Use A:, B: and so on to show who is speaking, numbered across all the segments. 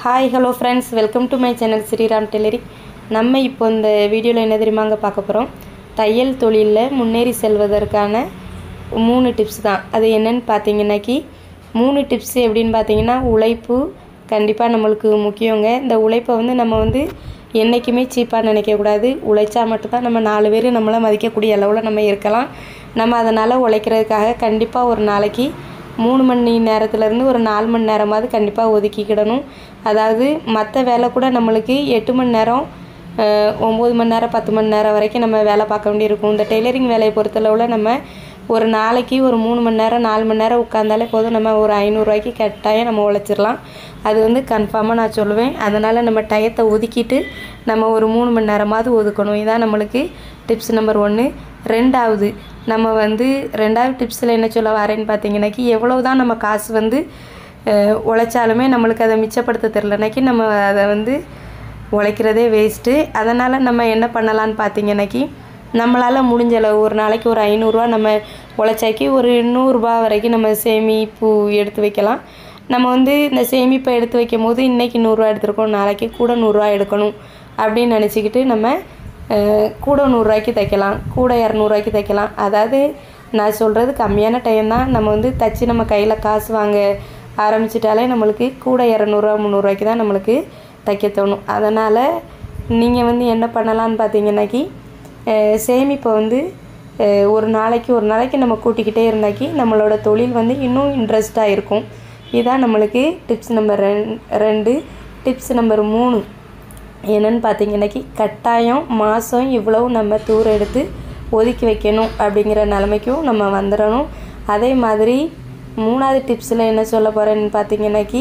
A: Hi, hello friends, welcome to my channel Sriram Tailoring. நம்ம இப்போ இந்த வீடியோல என்ன தெரியுமாங்க பார்க்க போறோம். தையல் தொழில்ல முன்னேறி செல்வதற்கான 3 டிப்ஸ் தான். அது என்னன்னு பாத்தீங்கன்னாக்கி 3 டிப்ஸ் எப்படின்னு பாத்தீங்கன்னா உழைப்பு கண்டிப்பா நமக்கு முக்கியங்க. இந்த உழைப்பை வந்து நம்ம வந்து என்னைக்குமே சீப்பா நினைக்க கூடாது. உழைச்சா மட்டும் தான் நம்ம 4 பேர் நம்மள மதிக்கக்கூடிய அளவுல நம்ம இருக்கலாம். நம்ம அதனால உழைக்கிறதுக்காக கண்டிப்பா ஒரு நாளைக்கு 3 மணி நேரத்துல இருந்து ஒரு 4 மணி நேரமாவது கண்டிப்பா ஒதுக்கிக்கிடணும். அதாவது மத்த வேலை கூட நமக்கு 8 மணி நேரம் 9 மணி நேரம் 10 மணி நேரம் வரைக்கும் நம்ம வேலை பார்க்க வேண்டியிருக்கும். இந்த டெய்லரிங் வேலையை பொறுத்தளவுல நம்ம ஒரு நாளைக்கு ஒரு 3 மணி நேரம் 4 மணி நேரம் உட்கார்ந்தாலே போதும். நம்ம ஒரு 500 ரூபாய்க்கு கட்டாயம் நம்ம உழைச்சிரலாம். அது வந்து கன்ஃபார்மா நான் சொல்லுவேன். அதனால நம்ம டயத்தை ஒதுக்கிட்டு நம்ம ஒரு 3 மணி நேரமாவது ஒதுக்கணும். இதான் நமக்கு டிப்ஸ் நம்பர் 1. ரெண்டாவது நம்ம வந்து ரெண்டாவது டிப்ஸ்ல என்ன சொல்ல வரேன்னு பாத்தீங்கன்னாக்கி எவ்வளவுதான் நம்ம காசு வந்து உழைச்சாலுமே நமக்கு அதை மிச்சப்படுத்த தெரியலனாக்கி நம்ம அதை வந்து உழைக்கிறதே வேஸ்ட். அதனால நம்ம என்ன பண்ணலாம்னு பாத்தீங்கன்னாக்கி நம்மளால முடிஞ்ச அளவு ஒரு நாளைக்கு ஒரு 500 ரூபாய் நம்ம உழைச்சாக்கி ஒரு 100 ரூபாய் வரைக்கும் நம்ம சேமிப்பு எடுத்து வைக்கலாம். நம்ம வந்து இந்த சேமிப்பை எடுத்து வைக்கும்போது இன்னைக்கு 100 ரூபாய் எடுத்துறோம், நாளைக்கு கூட 100 ரூபாய் எடுக்கணும் அப்படி நினைச்சிட்டு நம்ம கூட 100 ரூபாய்க்கு தைக்கலாம், கூட 200 ரூபாய்க்கு தைக்கலாம். அதாவது நான் சொல்றது கம்மியான டைம் தான். நம்ம வந்து தச்சு நம்ம கையில காசு வாங்க ஆரம்பிச்சிட்டாலே நமக்கு கூட 200 ரூபாய் 300 ரூபாய்க்கு தான் நமக்கு தைக்க தோணும். அதனால நீங்க வந்து என்ன பண்ணலாம்னு பாத்தீங்கன்னாக்கி சேமிப்பை வந்து ஒரு நாளைக்கு நம்ம கூட்டிக்கிட்டே இருந்தாக்கி நம்மளோட தொழில் வந்து இன்னும் இன்ட்ரெஸ்டா இருக்கும். இதான் நமக்கு டிப்ஸ் நம்பர் 2. டிப்ஸ் நம்பர் 3 என்னன்னு பாத்தீங்கன்னாக்கி கட்டாயம் மாசம் இவ்வளவு நம்ம தூரம் எடுத்து ஒதுக்கி வைக்கணும் அப்படிங்கிற நிலைமைக்கும் நம்ம வந்துறணும். அதே மாதிரி 3வது டிப்ஸ்ல என்ன சொல்ல போறேன்னு பாத்தீங்கன்னாக்கி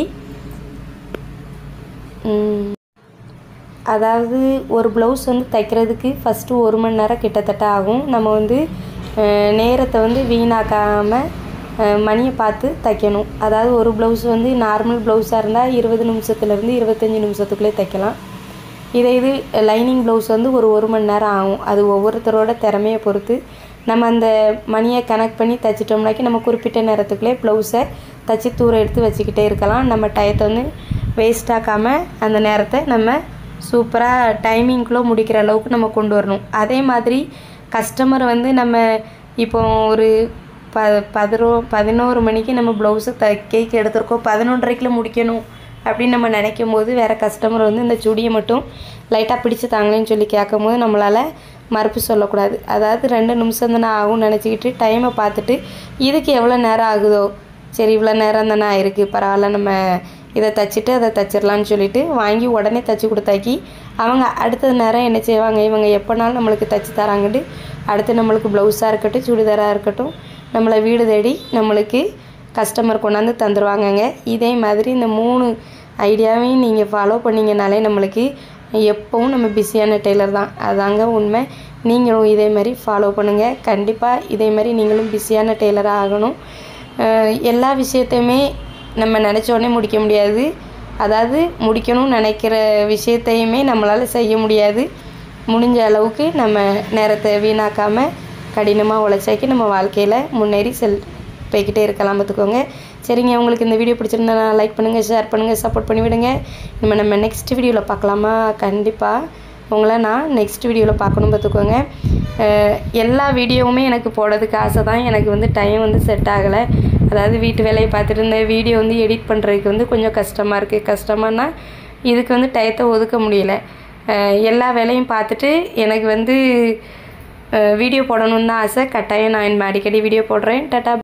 A: அதாவது ஒரு ப்ளவுஸ் வந்து தைக்கிறதுக்கு ஃபர்ஸ்ட் 1 மணி நேரம் கிட்டத்தட்ட ஆகும். நம்ம வந்து நேரத்தை வந்து வீணாக்காம மணியை பார்த்து தைக்கணும். அதாவது ஒரு ப்ளவுஸ் வந்து நார்மல் ப்ளவுஸா இருந்தா 20 நிமிஷத்துல இருந்து 25 நிமிஷத்துக்குள்ளே தைக்கலாம். இது லைனிங் ப்ளவுஸ் வந்து ஒரு 1 மணி நேரம் ஆகும். அது ஒவ்வொருத்தரோட திறமையை பொறுத்து நம்ம அந்த மணியை கனெக்ட் பண்ணி தைச்சிட்டோம்னாக்கி நம்ம குறிப்பிட்ட நேரத்துக்குள்ளே ப்ளவுஸை தைச்சி தூரம் எடுத்து வச்சுக்கிட்டே இருக்கலாம். நம்ம டயத்தை வந்து வேஸ்ட் ஆக்காம அந்த நேரத்தை நம்ம சூப்பராக டைமிங்குள்ளே முடிக்கிற அளவுக்கு நம்ம கொண்டு வரணும். அதே மாதிரி கஸ்டமர் வந்து நம்ம இப்போ ஒரு 11 மணிக்கு நம்ம ப்ளவுஸை தைக்க எடுத்துருக்கோம், 11:30க்குள்ள முடிக்கணும் அப்படின்னு நம்ம நினைக்கும் போது வேறு கஸ்டமர் வந்து இந்த சுடியை மட்டும் லைட்டாக பிடிச்சி தாங்களேன்னு சொல்லி கேட்கும் போது நம்மளால் மறுப்பு சொல்லக்கூடாது. அதாவது 2 நிமிஷம் தானே ஆகும்னு நினச்சிக்கிட்டு டைமை பார்த்துட்டு இதுக்கு எவ்வளோ நேரம் ஆகுதோ சரி இவ்வளோ நேரம் தானே ஆயிருக்கு பரவாயில்ல நம்ம இதை தைச்சிட்டு அதை தைச்சிடலான்னு சொல்லிட்டு வாங்கி உடனே தைச்சி கொடுத்தாக்கி அவங்க அடுத்த நேரம் என்ன செய்வாங்க, இவங்க எப்போனாலும் நம்மளுக்கு தைச்சி தராங்கட்டு அடுத்து நம்மளுக்கு ப்ளவுஸாக இருக்கட்டும் சுடிதாராக இருக்கட்டும் நம்மளை வீடு தேடி நம்மளுக்கு கஸ்டமர் கொண்டாந்து தந்துடுவாங்கங்க. இதே மாதிரி இந்த 3 ஐடியாவையும் நீங்கள் ஃபாலோ பண்ணிங்கனாலே நம்மளுக்கு எப்போவும் நம்ம பிஸியான டெய்லர் தான். அதாங்க உண்மை. நீங்களும் இதே மாதிரி ஃபாலோ பண்ணுங்கள். கண்டிப்பாக இதே மாதிரி நீங்களும் பிஸியான டெய்லராக ஆகணும். எல்லா விஷயத்தையுமே நம்ம நினச்சோடனே முடிக்க முடியாது. அதாவது முடிக்கணும்னு நினைக்கிற விஷயத்தையுமே நம்மளால் செய்ய முடியாது. முடிஞ்ச அளவுக்கு நம்ம நேரத்தை வீணாக்காமல் கடினமாக உழைச்சாக்கி நம்ம வாழ்க்கையில் முன்னேறி போய்கிட்டே இருக்கலாம் பார்த்துக்கோங்க. சரிங்க, உங்களுக்கு இந்த வீடியோ பிடிச்சிருந்தா லைக் பண்ணுங்கள், ஷேர் பண்ணுங்கள், சப்போர்ட் பண்ணி விடுங்க. நம்ம நெக்ஸ்ட் வீடியோவில் பார்க்கலாமா? கண்டிப்பாக உங்களை நான் நெக்ஸ்ட் வீடியோவில் பார்க்கணும் பார்த்துக்கோங்க. எல்லா வீடியோவுமே எனக்கு போடுறதுக்கு ஆசை தான். எனக்கு வந்து டைம் வந்து செட் ஆகலை. அதாவது வீட்டு வேலையை பார்த்துட்டு இருந்த வீடியோ வந்து எடிட் பண்ணுறதுக்கு வந்து கொஞ்சம் கஷ்டமாக இருக்குது. கஷ்டமானா இதுக்கு வந்து டயத்தை ஒதுக்க முடியல. எல்லா வேலையும் பார்த்துட்டு எனக்கு வந்து வீடியோ போடணுன்னு தான் ஆசை. கட்டாயம் நான் அடிக்கடி வீடியோ போடுறேன். டாடா.